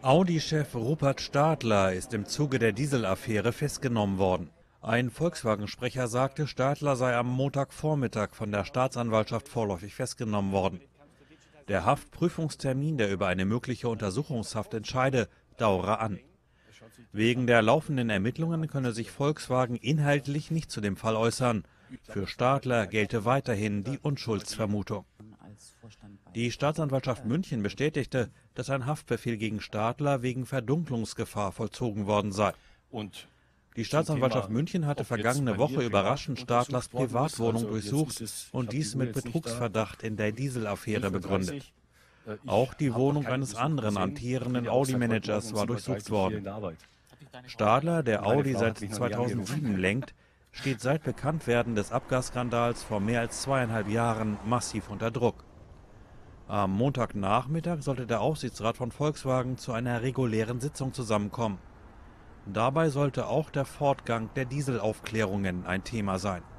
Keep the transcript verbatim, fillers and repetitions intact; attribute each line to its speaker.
Speaker 1: Audi-Chef Rupert Stadler ist im Zuge der Dieselaffäre festgenommen worden. Ein Volkswagen-Sprecher sagte, Stadler sei am Montagvormittag von der Staatsanwaltschaft vorläufig festgenommen worden. Der Haftprüfungstermin, der über eine mögliche Untersuchungshaft entscheide, dauere an. Wegen der laufenden Ermittlungen könne sich Volkswagen inhaltlich nicht zu dem Fall äußern. Für Stadler gelte weiterhin die Unschuldsvermutung. Die Staatsanwaltschaft München bestätigte, dass ein Haftbefehl gegen Stadler wegen Verdunklungsgefahr vollzogen worden sei.
Speaker 2: Und
Speaker 1: Die Staatsanwaltschaft München hatte vergangene Woche überraschend Stadlers Privatwohnung durchsucht und dies mit Betrugsverdacht in der Dieselaffäre begründet. Auch die Wohnung eines anderen amtierenden Audi-Managers war durchsucht worden. Stadler, der Audi seit zweitausendsieben lenkt, steht seit Bekanntwerden des Abgasskandals vor mehr als zweieinhalb Jahren massiv unter Druck. Am Montagnachmittag sollte der Aufsichtsrat von Volkswagen zu einer regulären Sitzung zusammenkommen. Dabei sollte auch der Fortgang der Dieselaufklärungen ein Thema sein.